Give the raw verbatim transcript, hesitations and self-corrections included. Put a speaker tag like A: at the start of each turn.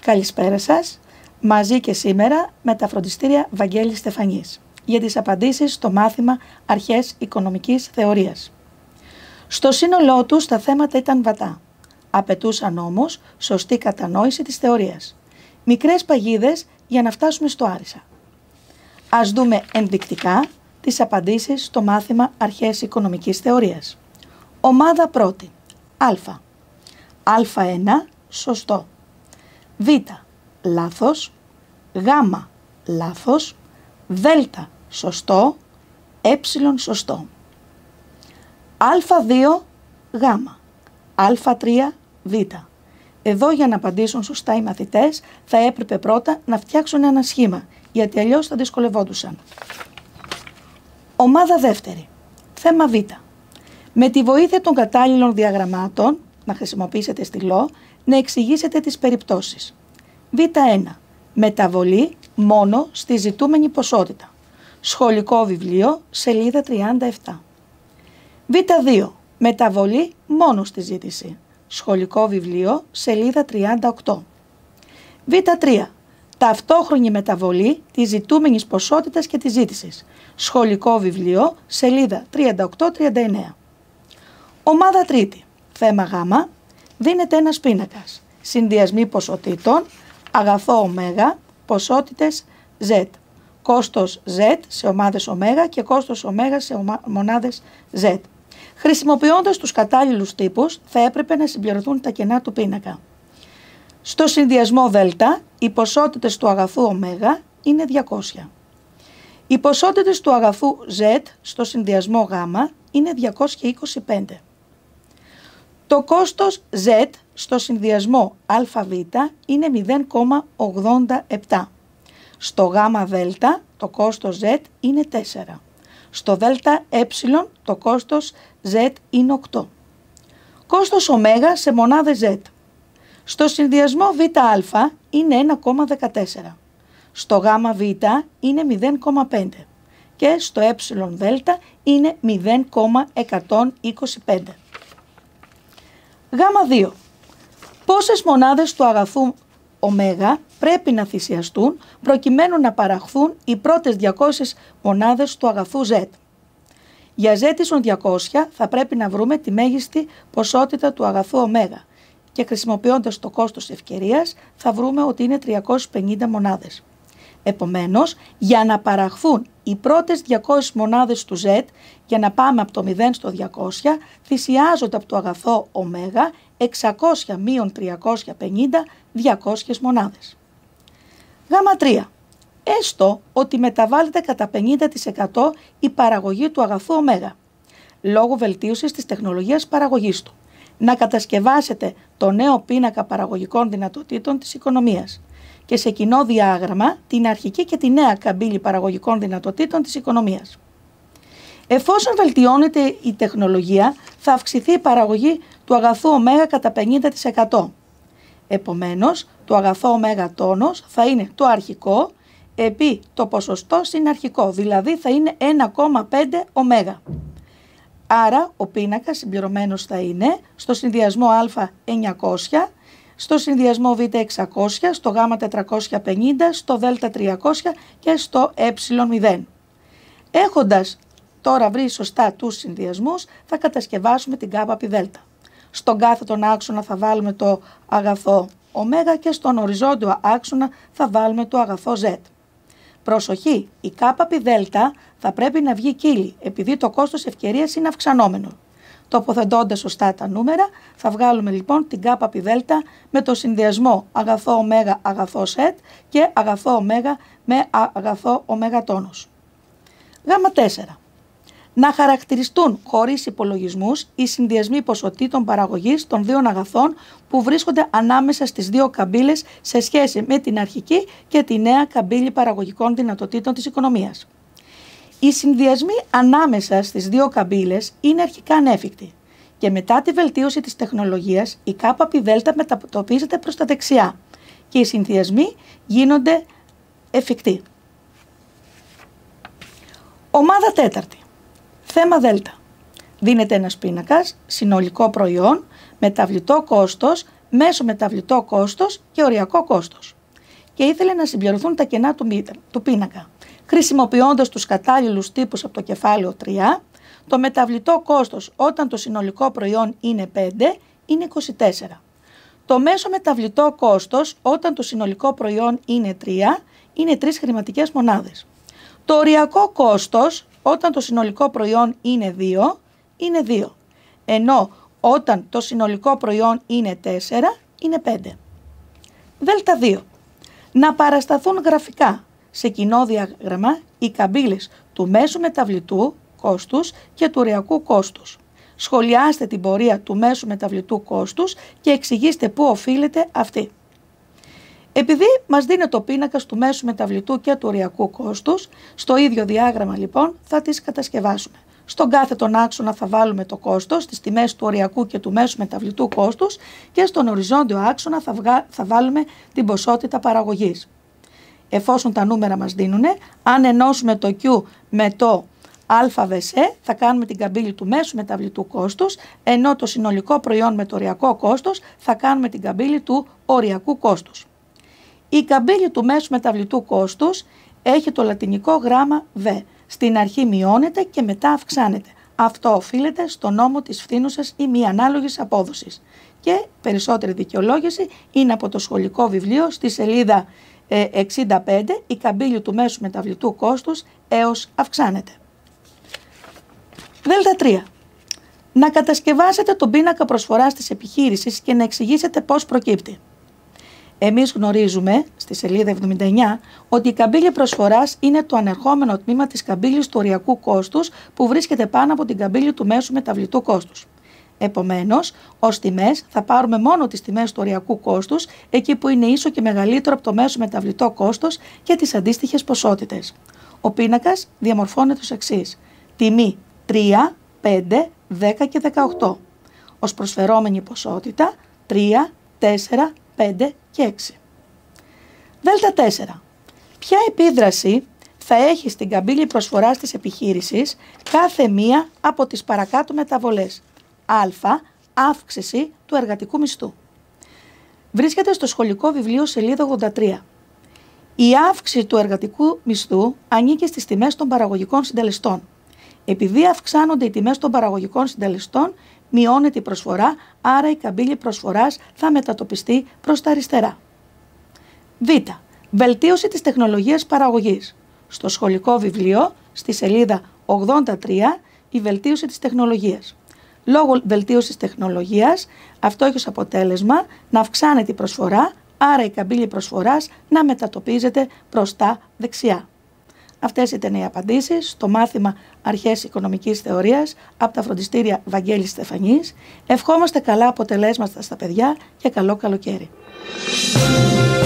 A: Καλησπέρα σας, μαζί και σήμερα με τα φροντιστήρια Βαγγέλης Στεφανής για τις απαντήσεις στο μάθημα Αρχές Οικονομικής Θεωρίας. Στο σύνολό τους τα θέματα ήταν βατά, απαιτούσαν όμως σωστή κατανόηση της θεωρίας. Μικρές παγίδες για να φτάσουμε στο άρισα. Ας δούμε ενδεικτικά τις απαντήσεις στο μάθημα Αρχές Οικονομικής Θεωρίας. Ομάδα πρώτη. Α. Α1 σωστό. Β. Λάθος. Γ. Λάθος. Δ. Σωστό. Ε. Σωστό. Α2 Γ. Α3 Β. Εδώ για να απαντήσουν σωστά οι μαθητές θα έπρεπε πρώτα να φτιάξουν ένα σχήμα, γιατί αλλιώς θα δυσκολευόντουσαν. Ομάδα δεύτερη. Θέμα Β. Με τη βοήθεια των κατάλληλων διαγραμμάτων, να χρησιμοποιήσετε στυλό, να εξηγήσετε τις περιπτώσεις. Β1. Μεταβολή μόνο στη ζητούμενη ποσότητα. Σχολικό βιβλίο, σελίδα τριάντα επτά. Β2. Μεταβολή μόνο στη ζήτηση. Σχολικό βιβλίο, σελίδα τριάντα οκτώ. Β3. Ταυτόχρονη μεταβολή της ζητούμενης ποσότητας και της ζήτησης. Σχολικό βιβλίο, σελίδα τριάντα οκτώ τριάντα εννέα. Ομάδα τρίτη. Θέμα Γ. Δίνεται ένας πίνακας. Συνδυασμοί ποσοτήτων, αγαθό ω, ποσότητες Z. Κόστος Z σε ομάδες ω και κόστος ω σε μονάδες Z. Χρησιμοποιώντας τους κατάλληλους τύπους θα έπρεπε να συμπληρωθούν τα κενά του πίνακα. Στο συνδυασμό Δ, οι ποσότητες του αγαθού ω είναι διακόσια. Οι ποσότητες του αγαθού Z στο συνδυασμό Γ είναι διακόσια είκοσι πέντε. Το κόστος Z στο συνδυασμό ΑΒ είναι μηδέν κόμμα ογδόντα επτά. Στο ΓΔ το κόστος Z είναι τέσσερα. Στο ΔΕ το κόστος Z είναι οκτώ. Κόστος ω σε μονάδες Z. Στο συνδυασμό ΒΑ είναι ένα κόμμα δεκατέσσερα. Στο ΓΒ είναι μηδέν κόμμα πέντε. Και στο ΕΔ είναι μηδέν κόμμα εκατόν είκοσι πέντε. Γ2. Πόσες μονάδες του αγαθού ω πρέπει να θυσιαστούν προκειμένου να παραχθούν οι πρώτες διακόσιες μονάδες του αγαθού Z. Για Z ίσον διακόσια θα πρέπει να βρούμε τη μέγιστη ποσότητα του αγαθού ω και χρησιμοποιώντας το κόστος ευκαιρίας θα βρούμε ότι είναι τριακόσιες πενήντα μονάδες. Επομένως, για να παραχθούν οι πρώτες διακόσιες μονάδες του Z, για να πάμε από το μηδέν στο διακόσια, θυσιάζονται από το αγαθό ω εξακόσια μείον τριακόσια πενήντα διακόσιες μονάδες. Γ3. Έστω ότι μεταβάλλεται κατά πενήντα τοις εκατό η παραγωγή του αγαθού ω, λόγω βελτίωσης της τεχνολογίας παραγωγής του. Να κατασκευάσετε το νέο πίνακα παραγωγικών δυνατοτήτων της οικονομίας και σε κοινό διάγραμμα την αρχική και τη νέα καμπύλη παραγωγικών δυνατοτήτων της οικονομίας. Εφόσον βελτιώνεται η τεχνολογία, θα αυξηθεί η παραγωγή του αγαθού ω κατά πενήντα τοις εκατό. Επομένως, το αγαθό ω τόνος θα είναι το αρχικό επί το ποσοστό συναρχικό, δηλαδή θα είναι ένα κόμμα πέντε ω. Άρα, ο πίνακας συμπληρωμένος θα είναι στο συνδυασμό Α εννιακόσια, στο συνδυασμό Β εξακόσια, στο Γ τετρακόσια πενήντα, στο Δ τριακόσια και στο Ε μηδέν. Έχοντας τώρα βρει σωστά τους συνδυασμούς, θα κατασκευάσουμε την ΚΠΔ. Στον κάθετον άξονα θα βάλουμε το αγαθό ω και στον οριζόντιο άξονα θα βάλουμε το αγαθό Z. Προσοχή, η ΚΠΔ θα πρέπει να βγει κύλη, επειδή το κόστος ευκαιρίας είναι αυξανόμενο. Τοποθετώντας σωστά τα νούμερα, θα βγάλουμε λοιπόν την ΚΠΔ με το συνδυασμό αγαθό ω αγαθό Z και αγαθό ω με αγαθό ω τόνος. Γ4. Να χαρακτηριστούν χωρίς υπολογισμούς οι συνδυασμοί ποσοτήτων παραγωγής των δύο αγαθών που βρίσκονται ανάμεσα στις δύο καμπύλες σε σχέση με την αρχική και τη νέα καμπύλη παραγωγικών δυνατοτήτων της οικονομίας. Οι συνδυασμοί ανάμεσα στις δύο καμπύλες είναι αρχικά ανέφικτοι και μετά τη βελτίωση της τεχνολογίας η ΚΠΔ μετατοπίζεται προς τα δεξιά και οι συνδυασμοί γίνονται εφικτοί. Ομάδα τέταρτη. Θέμα Δ. Δίνεται ένας πίνακας, συνολικό προϊόν, μεταβλητό κόστος μέσο μεταβλητό κόστος και οριακό κόστος. Και ήθελε να συμπληρωθούν τα κενά του, του πίνακα, χρησιμοποιώντας τους κατάλληλους τύπους από το κεφάλαιο τρία. Το μεταβλητό κόστος όταν το συνολικό προϊόν είναι πέντε είναι είκοσι τέσσερα. Το μέσο μεταβλητό κόστος όταν το συνολικό προϊόν είναι τρία είναι τρεις χρηματικές μονάδες. Το οριακό κόστος όταν το συνολικό προϊόν είναι δύο είναι δύο. Ενώ όταν το συνολικό προϊόν είναι τέσσερα είναι πέντε. Δέλτα δύο. Να παρασταθούν γραφικά σε κοινό διάγραμμα οι καμπύλες του μέσου μεταβλητού κόστους και του οριακού κόστους. Σχολιάστε την πορεία του μέσου μεταβλητού κόστους και εξηγήστε πού οφείλεται αυτή. Επειδή μας δίνει το πίνακας του μέσου μεταβλητού και του οριακού κόστους, στο ίδιο διάγραμμα λοιπόν θα τις κατασκευάσουμε. Στον κάθε τον άξονα θα βάλουμε το κόστος, στις τιμές του οριακού και του μέσου μεταβλητού κόστους και στον οριζόντιο άξονα θα, βγα... θα βάλουμε την ποσότητα παραγωγής. Εφόσον τα νούμερα μας δίνουν, αν ενώσουμε το Q με το ΑΒΣ θα κάνουμε την καμπύλη του μέσου μεταβλητού κόστους, ενώ το συνολικό προϊόν με το οριακό κόστος θα κάνουμε την καμπύλη του οριακού κόστους. Η καμπύλη του μέσου μεταβλητού κόστους έχει το λατινικό γράμμα Β. Στην αρχή μειώνεται και μετά αυξάνεται. Αυτό οφείλεται στο νόμο της φθήνουσας ή μη ανάλογης απόδοσης. Και περισσότερη δικαιολόγηση είναι από το σχολικό βιβλίο στη σελίδα εξήντα πέντε, η καμπύλη του μέσου μεταβλητού κόστους έως αυξάνεται. Δέλτα τρία. Να κατασκευάσετε τον πίνακα προσφοράς της επιχείρησης και να εξηγήσετε πώς προκύπτει. Εμείς γνωρίζουμε στη σελίδα εβδομήντα εννιά ότι η καμπύλη προσφοράς είναι το ανερχόμενο τμήμα της καμπύλης του οριακού κόστους που βρίσκεται πάνω από την καμπύλη του μέσου μεταβλητού κόστους. Επομένως, ως τιμές θα πάρουμε μόνο τις τιμές του οριακού κόστους εκεί που είναι ίσο και μεγαλύτερο από το μέσο μεταβλητό κόστος και τις αντίστοιχες ποσότητες. Ο πίνακας διαμορφώνεται ως εξής. Τιμή τρία, πέντε, δέκα και δεκαοκτώ. Ως προσφερόμενη ποσότητα τρία, τέσσερα, πέντε και έξι. Δέλτα τέσσερα. Ποια επίδραση θα έχει στην καμπύλη προσφοράς της επιχείρησης κάθε μία από τις παρακάτω μεταβολές? Α. Αύξηση του εργατικού μισθού. Βρίσκεται στο σχολικό βιβλίο σελίδα ογδόντα τρία. Η αύξηση του εργατικού μισθού ανήκει στις τιμές των παραγωγικών συντελεστών. Επειδή αυξάνονται οι τιμές των παραγωγικών συντελεστών, μειώνεται η προσφορά, άρα η καμπύλη προσφοράς θα μετατοπιστεί προς τα αριστερά. Β. Βελτίωση της τεχνολογίας παραγωγής. Στο σχολικό βιβλίο, στη σελίδα ογδόντα τρία, η βελτίωση της τεχνολογίας. Λόγω βελτίωσης τεχνολογίας, αυτό έχει ως αποτέλεσμα να αυξάνεται η προσφορά, άρα η καμπύλη προσφοράς να μετατοπίζεται προς τα δεξιά. Αυτές ήταν οι απαντήσεις στο μάθημα Αρχές Οικονομικής Θεωρίας από τα φροντιστήρια Βαγγέλης Στεφανής. Ευχόμαστε καλά αποτελέσματα στα παιδιά και καλό καλοκαίρι.